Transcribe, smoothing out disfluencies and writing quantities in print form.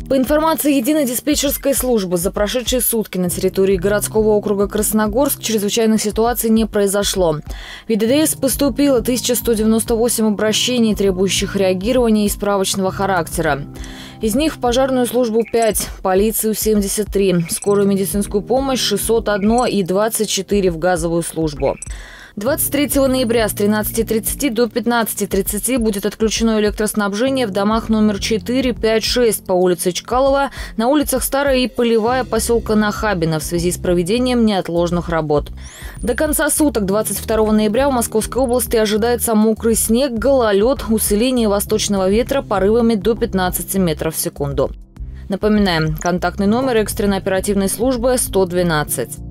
По информации единой диспетчерской службы, за прошедшие сутки на территории городского округа Красногорск чрезвычайных ситуаций не произошло. В ЕДДС поступило 1198 обращений, требующих реагирования и справочного характера. Из них в пожарную службу 5, полицию 73, скорую медицинскую помощь 601 и 24 в газовую службу. 23 ноября с 13:30 до 15:30 будет отключено электроснабжение в домах номер 4, 5, 6 по улице Чкалова, на улицах Старая и Полевая поселка Нахабино в связи с проведением неотложных работ. До конца суток 22 ноября в Московской области ожидается мокрый снег, гололед, усиление восточного ветра порывами до 15 метров в секунду. Напоминаем, контактный номер экстренной оперативной службы 112.